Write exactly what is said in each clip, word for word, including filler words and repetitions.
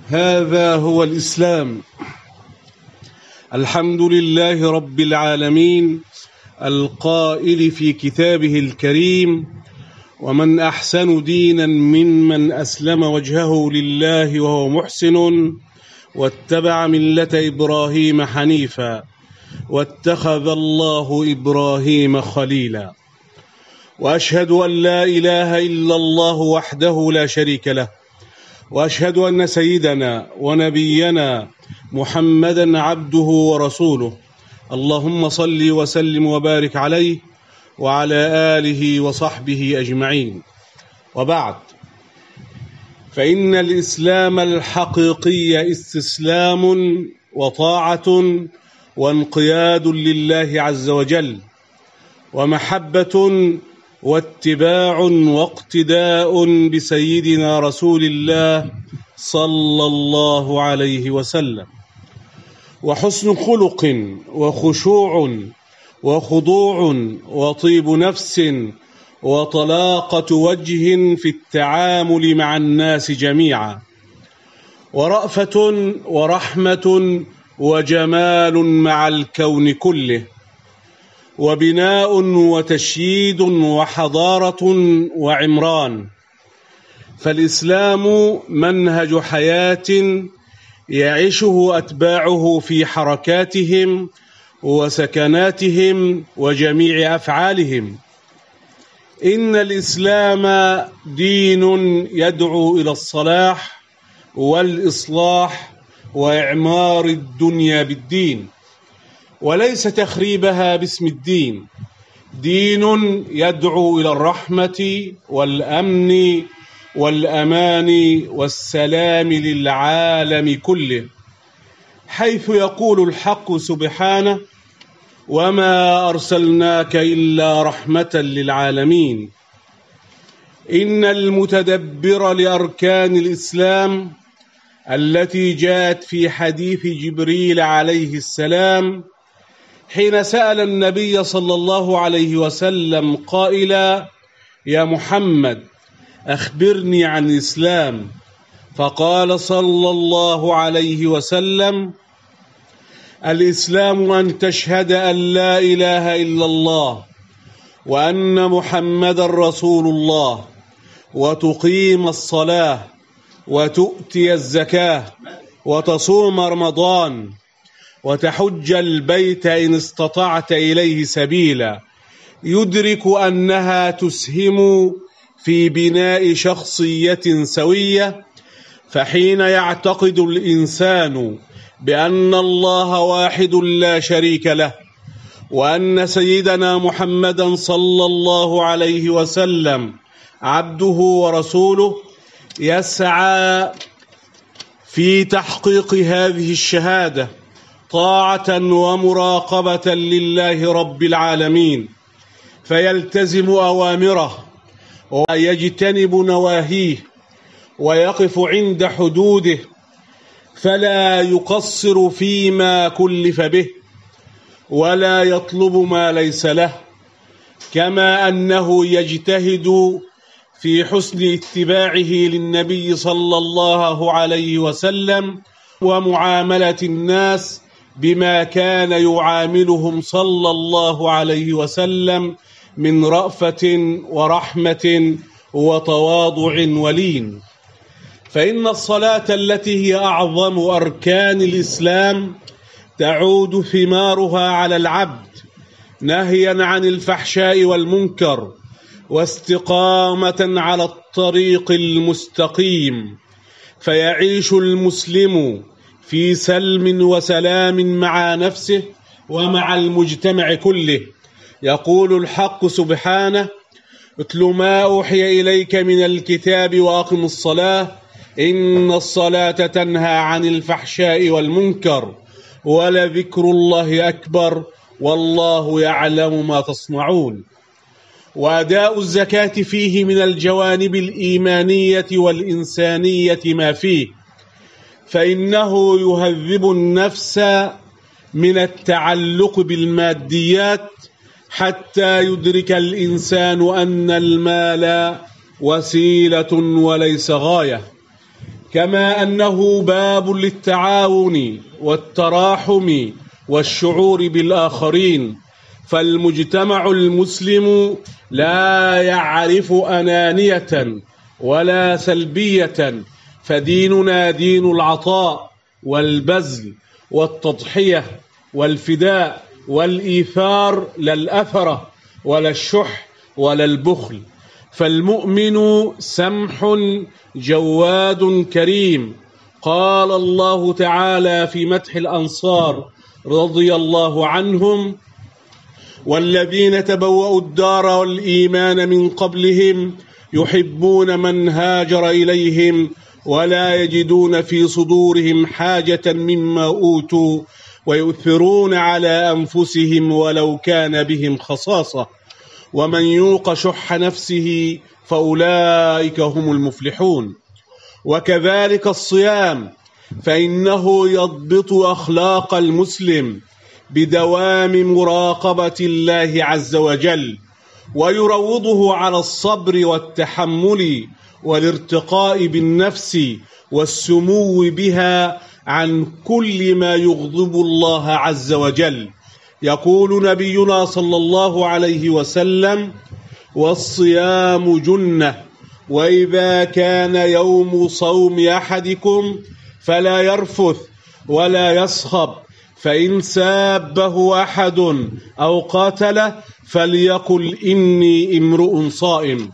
هذا هو الإسلام. الحمد لله رب العالمين القائل في كتابه الكريم: ومن أحسن دينا ممن أسلم وجهه لله وهو محسن واتبع ملة إبراهيم حنيفا واتخذ الله إبراهيم خليلا. وأشهد أن لا إله إلا الله وحده لا شريك له، وأشهد أن سيدنا ونبينا محمدا عبده ورسوله. اللهم صل وسلم وبارك عليه وعلى آله وصحبه أجمعين. وبعد، فإن الإسلام الحقيقي استسلام وطاعة وانقياد لله عز وجل، ومحبة واتباع واقتداء بسيدنا رسول الله صلى الله عليه وسلم، وحسن خلق وخشوع وخضوع وطيب نفس وطلاقة وجه في التعامل مع الناس جميعا، ورأفة ورحمة وجمال مع الكون كله، وبناء وتشييد وحضارة وعمران. فالإسلام منهج حياة يعيشه أتباعه في حركاتهم وسكناتهم وجميع أفعالهم. إن الإسلام دين يدعو إلى الصلاح والإصلاح وإعمار الدنيا بالدين، وليس تخريبها باسم الدين. دين يدعو إلى الرحمة والأمن والأمان والسلام للعالم كله، حيث يقول الحق سبحانه: وما أرسلناك إلا رحمة للعالمين. إن المتدبر لأركان الإسلام التي جاءت في حديث جبريل عليه السلام حين سأل النبي صلى الله عليه وسلم قائلا: يا محمد أخبرني عن الإسلام، فقال صلى الله عليه وسلم: الإسلام أن تشهد أن لا إله إلا الله وأن محمد رسول الله، وتقيم الصلاة وتؤتي الزكاة وتصوم رمضان وتحج البيت إن استطعت إليه سبيلا، يدرك أنها تسهم في بناء شخصية سوية. فحين يعتقد الإنسان بأن الله واحد لا شريك له، وأن سيدنا محمدا صلى الله عليه وسلم عبده ورسوله، يسعى في تحقيق هذه الشهادة طاعة ومراقبة لله رب العالمين، فيلتزم أوامره ويجتنب نواهيه ويقف عند حدوده، فلا يقصر فيما كلف به ولا يطلب ما ليس له، كما أنه يجتهد في حسن اتباعه للنبي صلى الله عليه وسلم ومعاملة الناس بما كان يعاملهم صلى الله عليه وسلم من رأفة ورحمة وتواضع ولين. فإن الصلاة التي هي أعظم أركان الإسلام تعود ثمارها على العبد نهيا عن الفحشاء والمنكر، واستقامة على الطريق المستقيم، فيعيش المسلم في سلم وسلام مع نفسه ومع المجتمع كله. يقول الحق سبحانه: اتل ما أوحي إليك من الكتاب وأقم الصلاة إن الصلاة تنهى عن الفحشاء والمنكر ولذكر الله أكبر والله يعلم ما تصنعون. وأداء الزكاة فيه من الجوانب الإيمانية والإنسانية ما فيه، فإنه يهذب النفس من التعلق بالماديات حتى يدرك الإنسان أن المال وسيلة وليس غاية. كما أنه باب للتعاون والتراحم والشعور بالآخرين، فالمجتمع المسلم لا يعرف أنانية ولا سلبية، فديننا دين العطاء والبذل والتضحية والفداء والإيثار، لا الأثرة ولا الشح ولا البخل. فالمؤمن سمح جواد كريم. قال الله تعالى في مدح الأنصار رضي الله عنهم: والذين تبوأوا الدار والإيمان من قبلهم يحبون من هاجر إليهم ولا يجدون في صدورهم حاجة مما أوتوا ويؤثرون على أنفسهم ولو كان بهم خصاصة ومن يوق شح نفسه فأولئك هم المفلحون. وكذلك الصيام، فإنه يضبط أخلاق المسلم بدوام مراقبة الله عز وجل، ويروضه على الصبر والتحمل والارتقاء بالنفس والسمو بها عن كل ما يغضب الله عز وجل. يقول نبينا صلى الله عليه وسلم: والصيام جنة، وإذا كان يوم صوم أحدكم فلا يرفث ولا يصخب، فإن سابه أحد أو قاتله فليقل إني امرؤ صائم.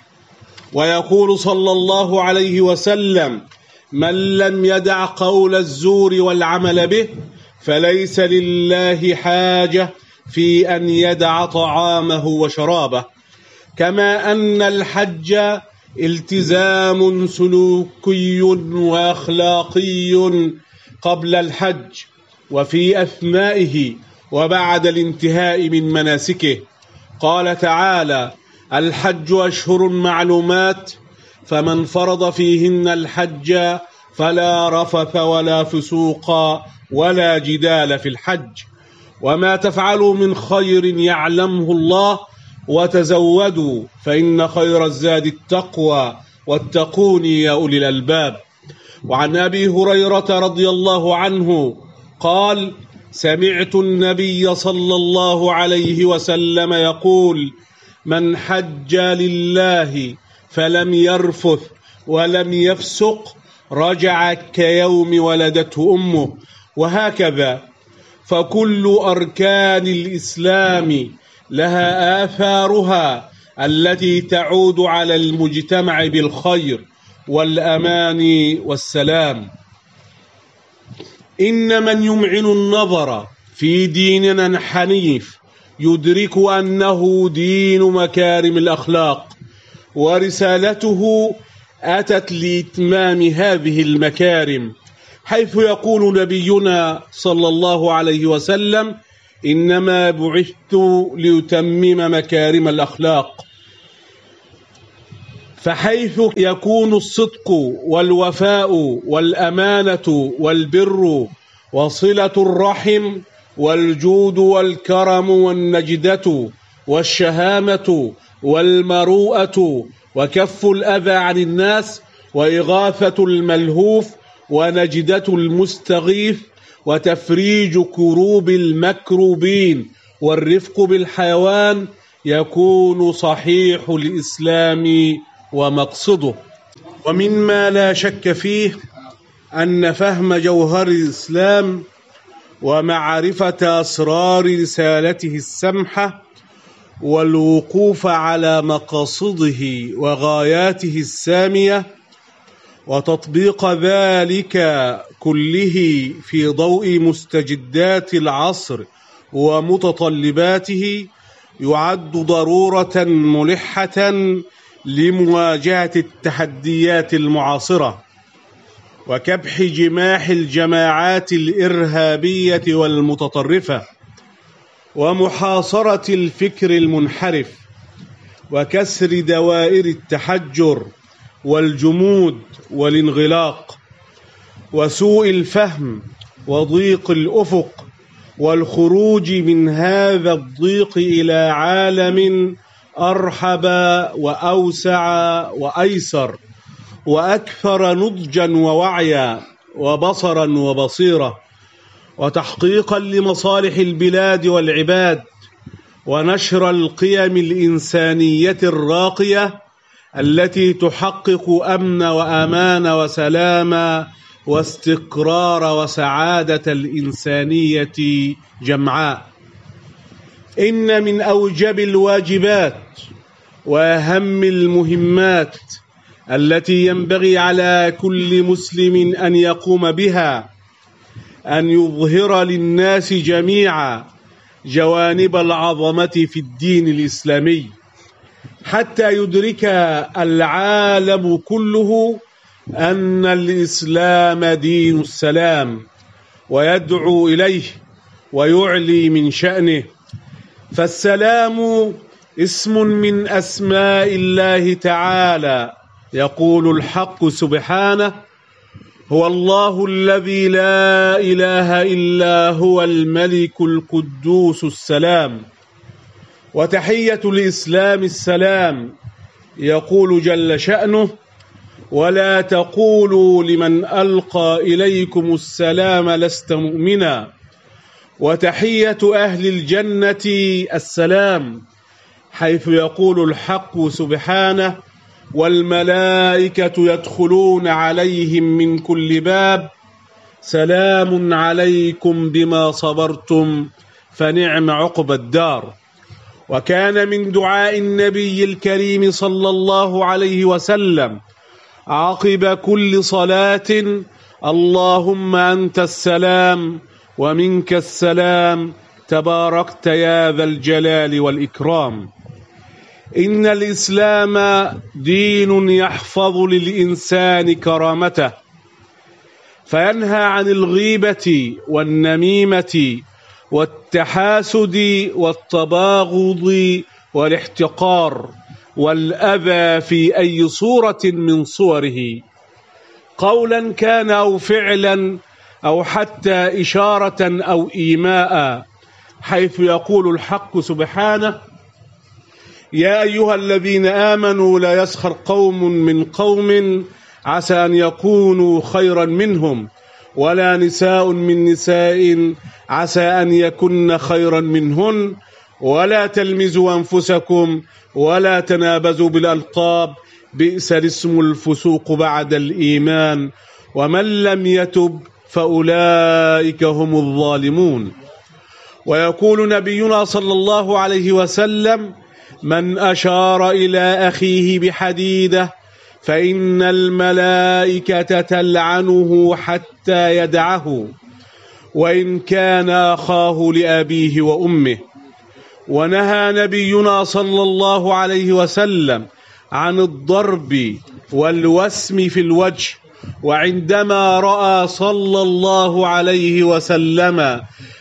ويقول صلى الله عليه وسلم: من لم يدع قول الزور والعمل به فليس لله حاجة في أن يدع طعامه وشرابه. كما أن الحج التزام سلوكي وأخلاقي قبل الحج وفي أثنائه وبعد الانتهاء من مناسكه. قال تعالى: الحج أشهر معلومات، فمن فرض فيهن الحج فلا رفث ولا فسوق ولا جدال في الحج. وما تفعلوا من خير يعلمه الله، وتزودوا فإن خير الزاد التقوى واتقون يا أولي الألباب. وعن أبي هريرة رضي الله عنه قال: سمعت النبي صلى الله عليه وسلم يقول: من حج لله فلم يرفث ولم يفسق رجع كيوم ولدته أمه. وهكذا فكل أركان الإسلام لها آثارها التي تعود على المجتمع بالخير والأمان والسلام. إن من يمعن النظر في ديننا الحنيف يدرك أنه دين مكارم الأخلاق، ورسالته أتت لإتمام هذه المكارم، حيث يقول نبينا صلى الله عليه وسلم: إنما بعثت ليتمم مكارم الأخلاق. فحيث يكون الصدق والوفاء والأمانة والبر وصلة الرحم والجود والكرم والنجدة والشهامة والمروءة وكف الأذى عن الناس وإغاثة الملهوف ونجدة المستغيث وتفريج كروب المكروبين والرفق بالحيوان، يكون صحيح الإسلام ومقصده. ومما لا شك فيه أن فهم جوهر الإسلام ومعرفة أسرار رسالته السمحة والوقوف على مقاصده وغاياته السامية وتطبيق ذلك كله في ضوء مستجدات العصر ومتطلباته يعد ضرورة ملحة لمواجهة التحديات المعاصرة وكبح جماح الجماعات الإرهابية والمتطرفة ومحاصرة الفكر المنحرف وكسر دوائر التحجر والجمود والانغلاق وسوء الفهم وضيق الأفق، والخروج من هذا الضيق إلى عالم أرحب وأوسع وأيسر وأكثر نضجا ووعيا وبصرا وبصيرة وتحقيقا لمصالح البلاد والعباد ونشر القيم الإنسانية الراقية التي تحقق أمن وأمان وسلام واستقرار وسعادة الإنسانية جمعاء. إن من أوجب الواجبات وأهم المهمات التي ينبغي على كل مسلم أن يقوم بها أن يظهر للناس جميعا جوانب العظمة في الدين الإسلامي حتى يدرك العالم كله أن الإسلام دين السلام ويدعو إليه ويعلي من شأنه. فالسلام اسم من أسماء الله تعالى. يقول الحق سبحانه: هو الله الذي لا إله إلا هو الملك القدوس السلام. وتحية الإسلام السلام. يقول جل شأنه: ولا تقولوا لمن ألقى إليكم السلام لست مؤمنا. وتحية أهل الجنة السلام، حيث يقول الحق سبحانه: والملائكة يدخلون عليهم من كل باب سلام عليكم بما صبرتم فنعم عقبى الدار. وكان من دعاء النبي الكريم صلى الله عليه وسلم عقب كل صلاة: اللهم أنت السلام ومنك السلام تباركت يا ذا الجلال والإكرام. إن الإسلام دين يحفظ للإنسان كرامته، فينهى عن الغيبة والنميمة والتحاسد والتباغض والاحتقار والأذى في أي صورة من صوره، قولا كان أو فعلا أو حتى إشارة أو إيماء، حيث يقول الحق سبحانه: يا أيها الذين آمنوا لا يسخر قوم من قوم عسى أن يكونوا خيرا منهم ولا نساء من نساء عسى أن يكن خيرا منهن ولا تلمزوا أنفسكم ولا تنابزوا بالألقاب بئس الاسم الفسوق بعد الإيمان ومن لم يتب فأولئك هم الظالمون. ويقول نبينا صلى الله عليه وسلم: من أشار إلى أخيه بحديدة فإن الملائكة تلعنه حتى يدعه وإن كان أخاه لأبيه وأمه. ونهى نبينا صلى الله عليه وسلم عن الضرب والوسم في الوجه، وعندما رأى صلى الله عليه وسلم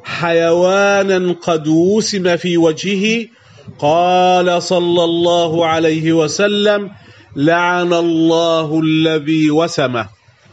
حيوانا قد وسم في وجهه قال صلى الله عليه وسلم: لعن الله الذي وسمه.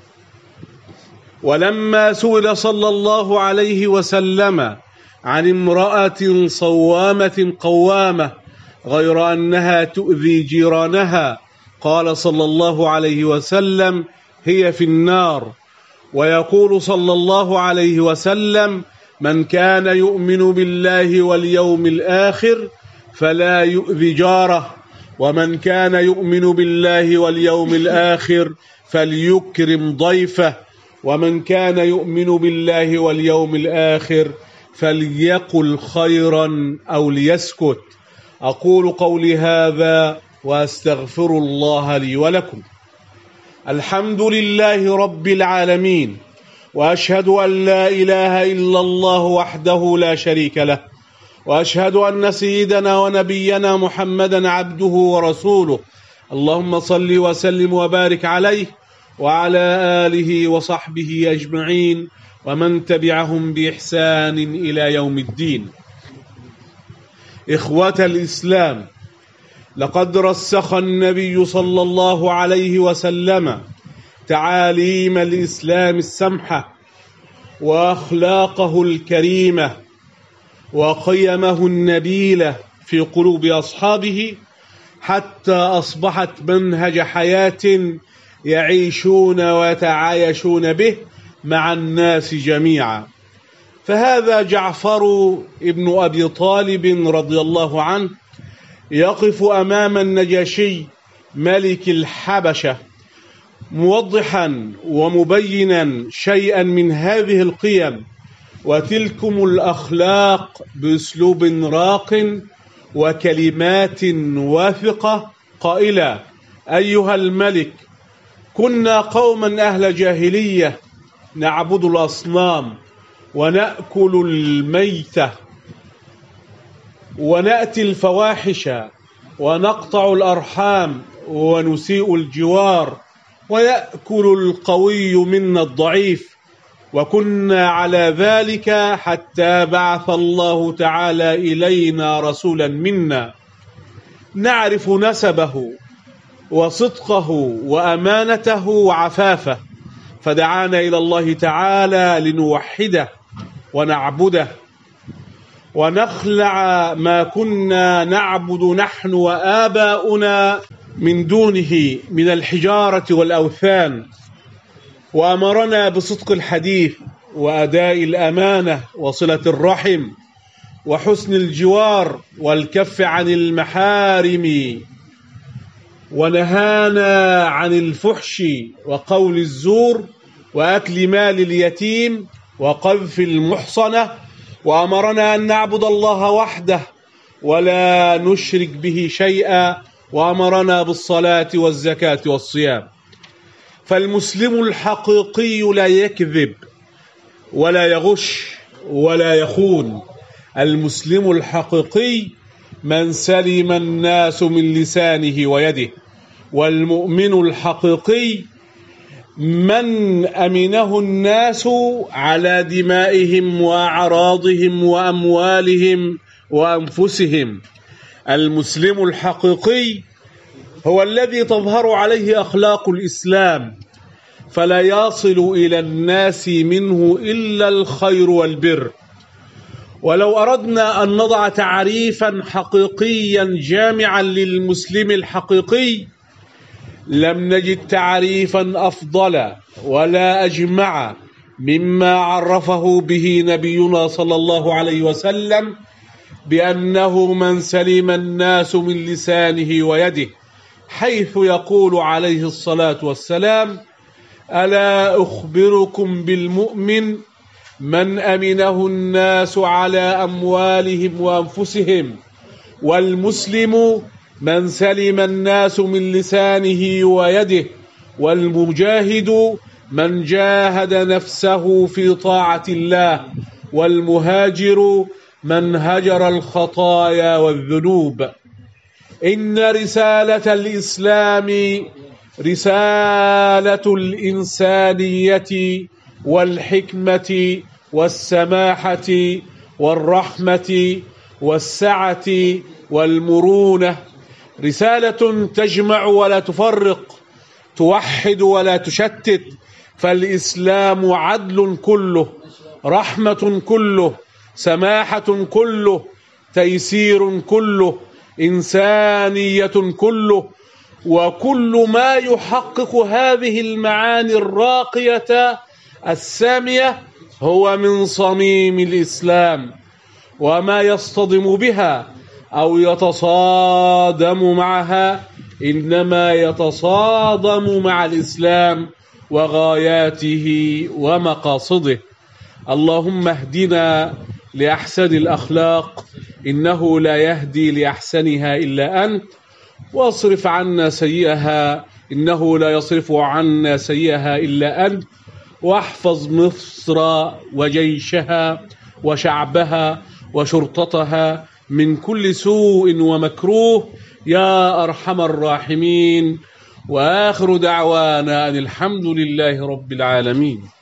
ولما سئل صلى الله عليه وسلم عن امرأة صوامة قوامة غير أنها تؤذي جيرانها قال صلى الله عليه وسلم: هي في النار. ويقول صلى الله عليه وسلم: من كان يؤمن بالله واليوم الآخر فلا يؤذي جاره، ومن كان يؤمن بالله واليوم الآخر فليكرم ضيفه، ومن كان يؤمن بالله واليوم الآخر فليقل خيرا أو ليسكت. أقول قولي هذا وأستغفر الله لي ولكم. الحمد لله رب العالمين، وأشهد أن لا إله إلا الله وحده لا شريك له، وأشهد أن سيدنا ونبينا محمدا عبده ورسوله. اللهم صل وسلم وبارك عليه وعلى آله وصحبه أجمعين ومن تبعهم بإحسان إلى يوم الدين. إخوة الإسلام، لقد رسخ النبي صلى الله عليه وسلم تعاليم الإسلام السمحة وأخلاقه الكريمة وقيمه النبيلة في قلوب أصحابه، حتى أصبحت منهج حياة يعيشون ويتعايشون به مع الناس جميعا. فهذا جعفر ابن أبي طالب رضي الله عنه يقف أمام النجاشي ملك الحبشة موضحا ومبينا شيئا من هذه القيم وتلكم الأخلاق بأسلوب راق وكلمات واثقة، قائلا: أيها الملك، كنا قوما أهل جاهلية نعبد الأصنام ونأكل الميتة ونأتي الفواحش ونقطع الأرحام ونسيء الجوار ويأكل القوي منا الضعيف، وكنا على ذلك حتى بعث الله تعالى إلينا رسولا منا نعرف نسبه وصدقه وأمانته وعفافه، فدعانا إلى الله تعالى لنوحده ونعبده ونخلع ما كنا نعبد نحن وآباؤنا من دونه من الحجارة والأوثان، وأمرنا بصدق الحديث وأداء الأمانة وصلة الرحم وحسن الجوار والكف عن المحارم، ونهانا عن الفحش وقول الزور وأكل مال اليتيم وقذف المحصنة، وأمرنا أن نعبد الله وحده ولا نشرك به شيئا، وأمرنا بالصلاة والزكاة والصيام. فالمسلم الحقيقي لا يكذب ولا يغش ولا يخون. المسلم الحقيقي من سلم الناس من لسانه ويده، والمؤمن الحقيقي من أمنه الناس على دمائهم وأعراضهم وأموالهم وأنفسهم. المسلم الحقيقي هو الذي تظهر عليه أخلاق الإسلام، فلا يصل إلى الناس منه إلا الخير والبر. ولو أردنا أن نضع تعريفا حقيقيا جامعا للمسلم الحقيقي لم نجد تعريفا أفضل ولا أجمع مما عرفه به نبينا صلى الله عليه وسلم بأنه من سلم الناس من لسانه ويده، حيث يقول عليه الصلاة والسلام: ألا أخبركم بالمؤمن من أمنه الناس على أموالهم وأنفسهم، والمسلم من سلم الناس من لسانه ويده، والمجاهد من جاهد نفسه في طاعة الله، والمهاجر من هجر الخطايا والذنوب. إن رسالة الإسلام رسالة الإنسانية والحكمة والسماحة والرحمة والسعة والمرونة، رسالة تجمع ولا تفرق، توحد ولا تشتت. فالإسلام عدل كله، رحمة كله، سماحة كله، تيسير كله، إنسانية كله، وكل ما يحقق هذه المعاني الراقية السامية هو من صميم الإسلام. وما يصطدم بها أو يتصادم معها إنما يتصادم مع الإسلام وغاياته ومقاصده. اللهم اهدنا لأحسن الأخلاق، إنه لا يهدي لأحسنها إلا أنت، واصرف عنا سيئها، إنه لا يصرف عنا سيئها إلا أنت، واحفظ مصر وجيشها وشعبها وشرطتها من كل سوء ومكروه يا أرحم الراحمين. وآخر دعوانا أن الحمد لله رب العالمين.